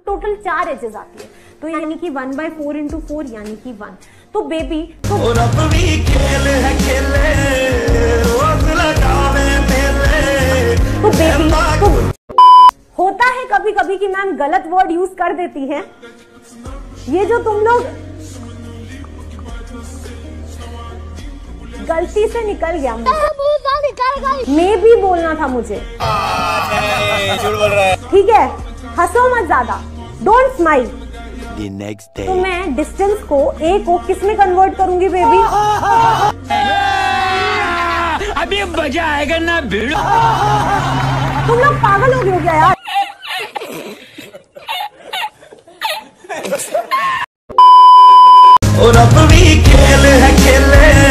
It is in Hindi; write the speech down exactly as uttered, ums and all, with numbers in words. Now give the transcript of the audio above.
टोटल चार एजेस आती है, तो यानी कि one by four into four यानी कि वन। तो बेबी तो, तो बेबी तो होता है कभी कभी कि मैम गलत वर्ड यूज कर देती हैं। ये जो तुम लोग गलती से निकल गया मुझे, मैं भी बोलना था मुझे। ठीक है, हंसो मत ज्यादा, डोंट स्माइल। तो मैं डिस्टेंस को ए को किस में कन्वर्ट करूंगी बेबी? अभी मजा आएगा ना भीड़। तुम लोग पागल हो गए हो क्या यार? और अब भी खेल है खेले